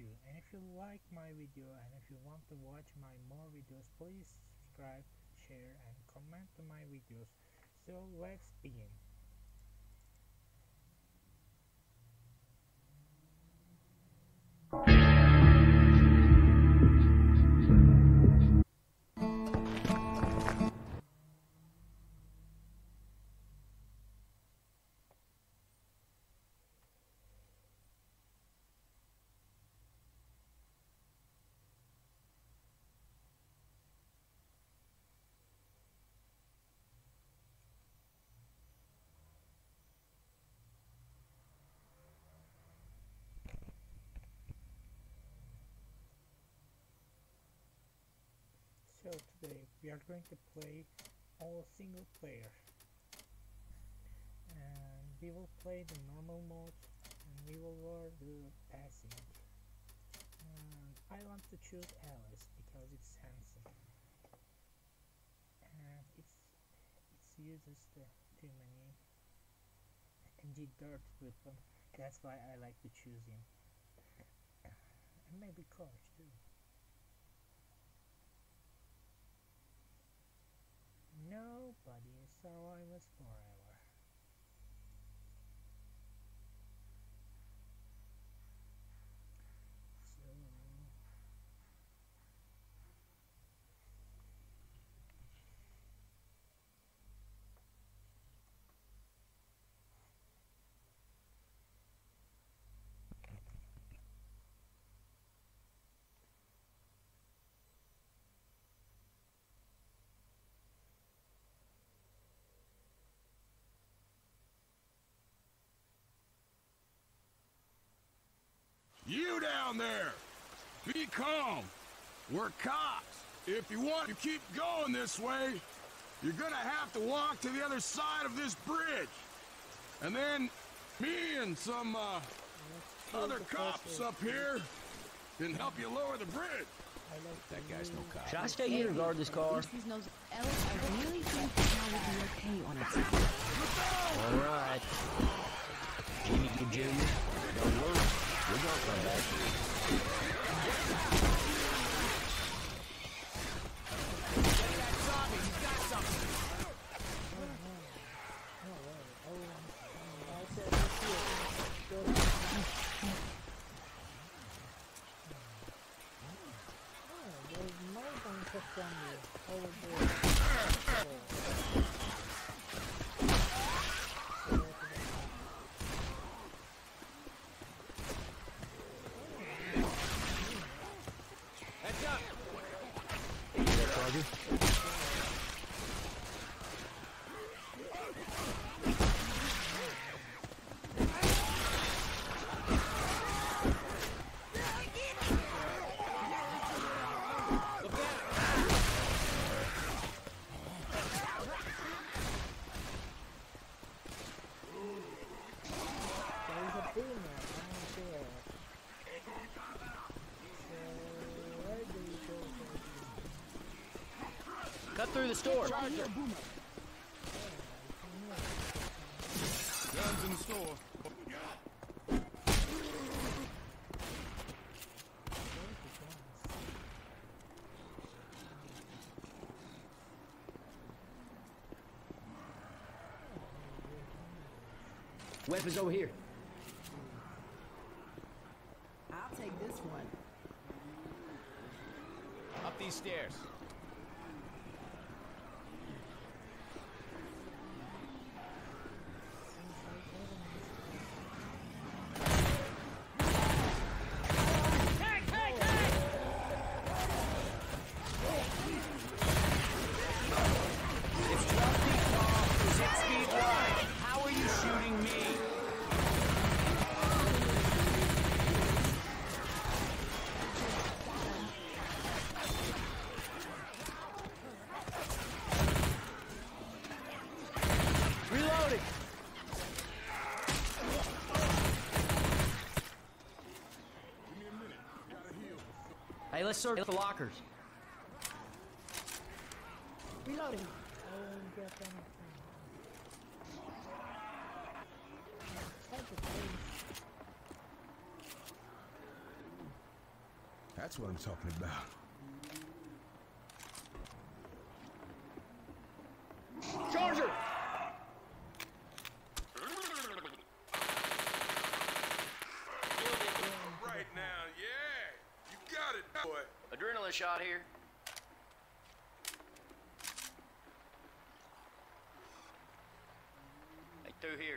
you. And if you like my video and if you want to watch my more videos, please subscribe, share and comment to my videos. So let's begin. So today we are going to play all single player, and we will play the normal mode and we will do passing. And I want to choose Alice because it's handsome and it uses the too many NG dirt weapon. That's why I like to choose him, and maybe Coach too. Nobody survives forever. So You down there! Be calm! We're cops! If you want to keep going this way, you're gonna have to walk to the other side of this bridge. And then me and some, other cops up here can help you lower the bridge. That guy's no cop. Should I stay here and guard this car? Alice, I really think that I would be okay on its own. All right. Jimmy, Junior, don't worry. We're gonna come back here. Cut through the store. Guns in the store. Weapons over here. I'll take this one. Up these stairs. It's 12 feet tall, 6 feet wide. How are you shooting me? Reloading. Hey, let's search the lockers. Reloading. That's what I'm talking about. Charger! Right now, yeah. You got it, boy. Adrenaline shot here. Hey, through here.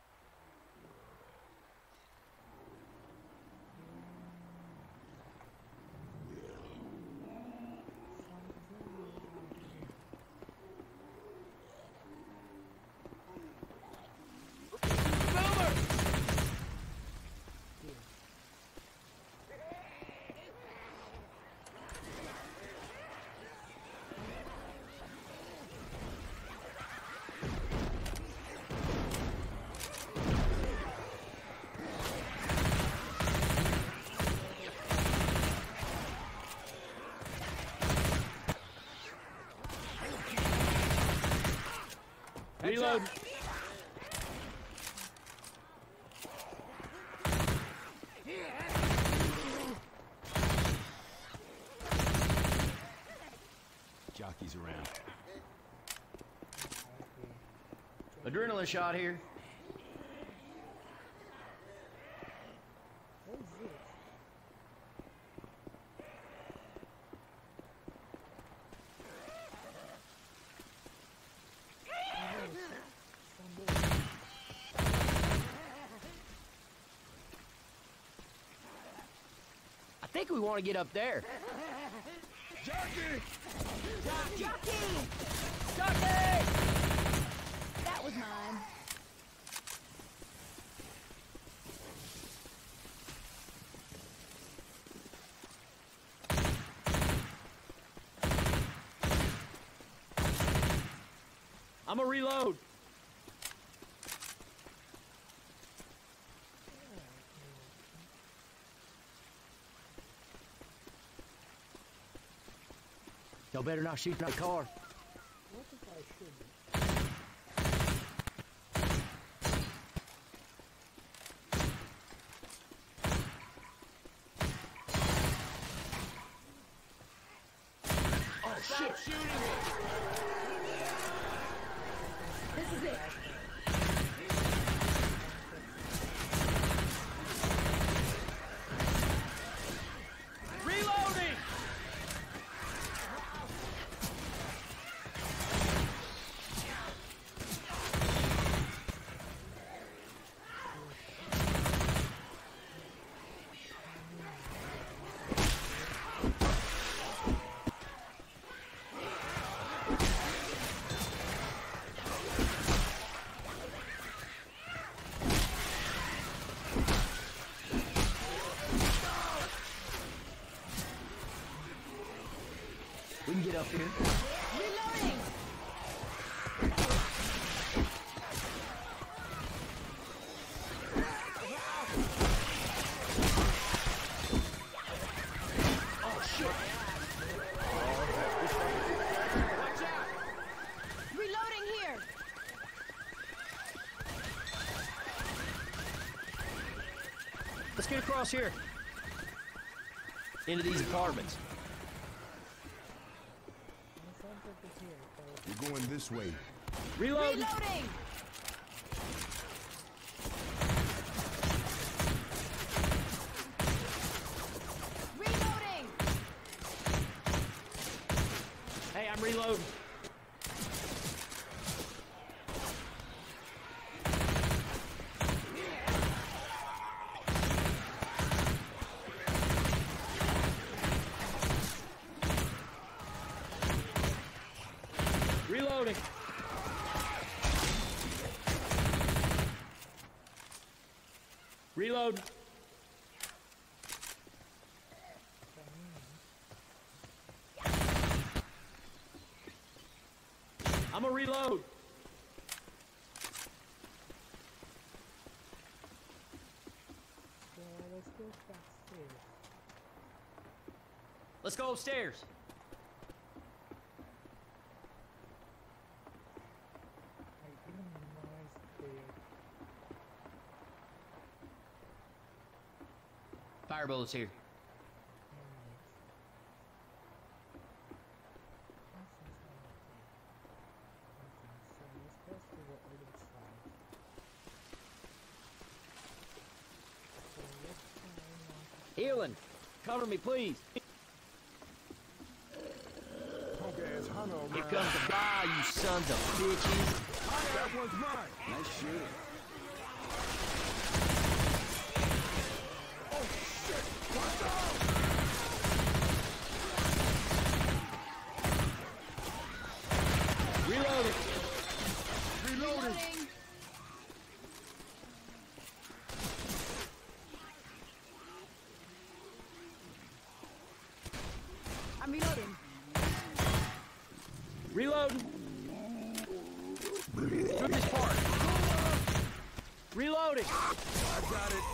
Reload. Jockey's around. Adrenaline shot here. What is this? I think we want to get up there. Jockey! Jockey! Jockey! That was mine. I'm gonna reload. Y'all better not shoot that car. What if I should? Oh shit! This is it. Reloading! We can get up here. Reloading! Oh shit! Watch out! Reloading here! Let's get across here. Into these apartments. It sounds like it's here. So You're going this way. Reload! Reloading! Reloading! Hey, I'm reloading. Reloading. Reload. I'm a reload. let's go upstairs. Let's go upstairs. I even noise there. Fire bullets here. Cover me, please. Punk-ass hunter around. Here comes the fire, you sons of bitches. That one's mine. Nice shooting. Oh, shit! Watch out! Reloading. Reloading. I'm reloading. Reloading. Through this part. Reloading. I got it.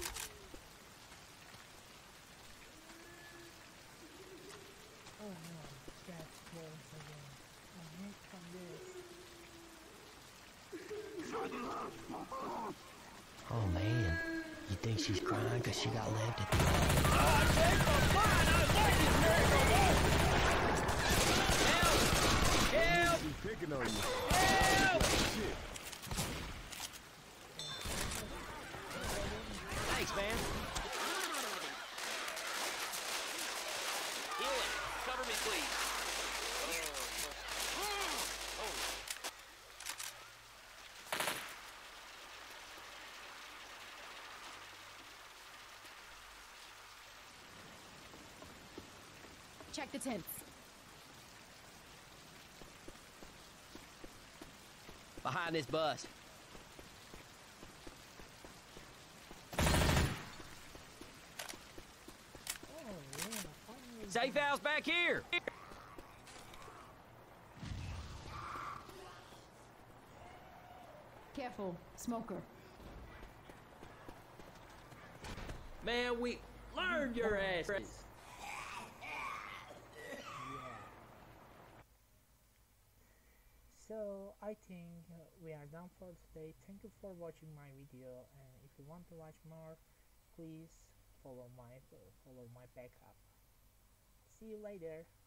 Oh no, that's close again. I hate from this. Oh man, you think she's crying because she got left at the Help! She's picking on you. Help! Shit. Thanks, man. Healing. Cover me, please. Check the tents. Behind this bus. Oh yeah, finally. Safe house back here. Careful, smoker. Man, we learned your asses. So I think we are done for today. Thank you for watching my video, and if you want to watch more, please follow my backup. See you later.